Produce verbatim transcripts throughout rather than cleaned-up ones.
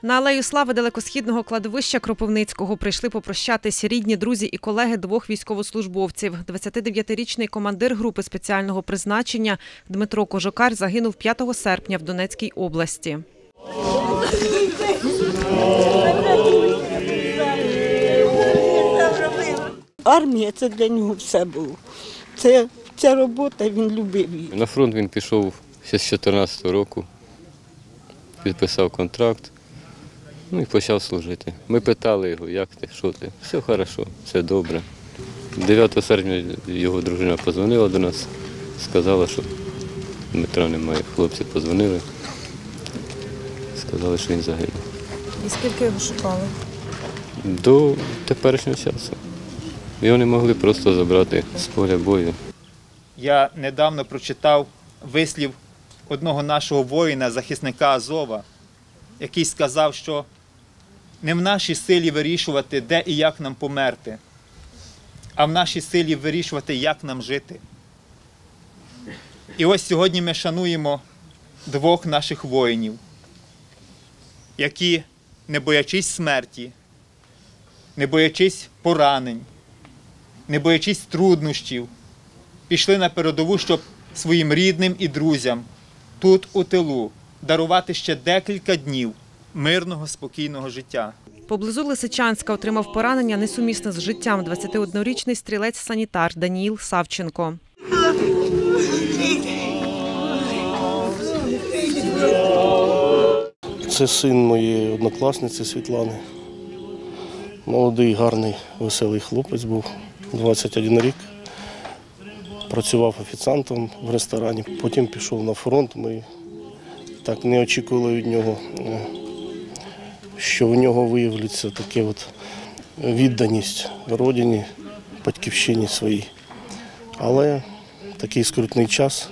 На Алею Слави далекосхідного кладовища Кропивницького прийшли попрощатись рідні, друзі і колеги двох військовослужбовців. двадцятидев'ятирічний командир групи спеціального призначення Дмитро Кожокар загинув п'ятого серпня в Донецькій області. Армія – це для нього все було. Це, ця робота, він любив її. На фронт він пішов ще з дві тисячі чотирнадцятого року, підписав контракт, ну і почав служити. Ми питали його, як ти, що ти. Все добре, все добре. дев'ятого серпня його дружина подзвонила до нас, сказала, що Дмитра немає. Хлопці подзвонили, сказали, що він загинув. І скільки його шукали? До теперішнього часу. Його не могли просто забрати з поля бою. Я недавно прочитав вислів одного нашого воїна, захисника Азова, який сказав, що не в нашій силі вирішувати, де і як нам померти, а в нашій силі вирішувати, як нам жити. І ось сьогодні ми шануємо двох наших воїнів, які, не боячись смерті, не боячись поранень, не боячись труднощів, пішли на передову, щоб своїм рідним і друзям тут, у тилу, дарувати ще декілька днів мирного, спокійного життя. Поблизу Лисичанська отримав поранення несумісне з життям двадцятиоднорічний стрілець-санітар Даніїл Савченко. Це син моєї однокласниці Світлани. Молодий, гарний, веселий хлопець був, двадцять один рік. Працював офіціантом в ресторані, потім пішов на фронт. Ми так не очікували від нього, що в нього виявиться таке от відданість родині, батьківщині своїй. Але такий скрутний час,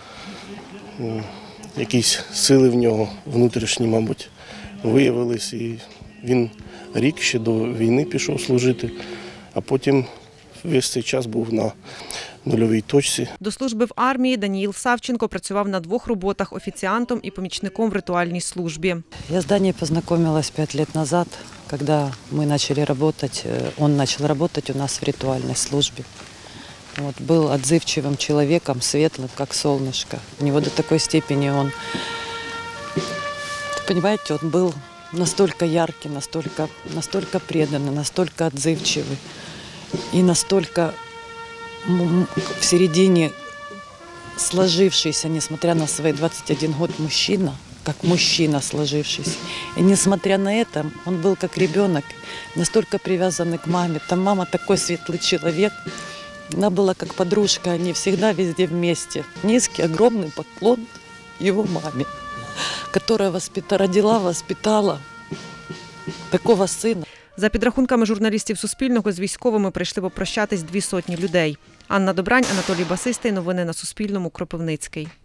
якісь сили в нього внутрішні, мабуть, виявились. І він рік ще до війни пішов служити, а потім весь цей час був на нульовій точці. До служби в армії Даніїл Савченко працював на двох роботах – офіціантом і помічником в ритуальній службі. Я с Даней познакомилась пять лет назад, когда мы начали работать, он начал работать у нас в ритуальной службе. Вот, был отзывчивым человеком, светлым, как солнышко. У него до такой степени он, понимаете, он был настолько яркий, настолько, настолько преданный, настолько отзывчивый и настолько в середине сложившийся, несмотря на свои двадцать один год, мужчина, как мужчина сложившийся. И несмотря на это, он был как ребенок, настолько привязанный к маме. Там мама такой светлый человек, она была как подружка, они всегда везде вместе. Низкий, огромный поклон его маме, которая воспитала, родила, воспитала такого сина. За підрахунками журналістів Суспільного, з військовими прийшли попрощатись дві сотні людей. Анна Добрань, Анатолій Басистий. Новини на Суспільному. Кропивницький.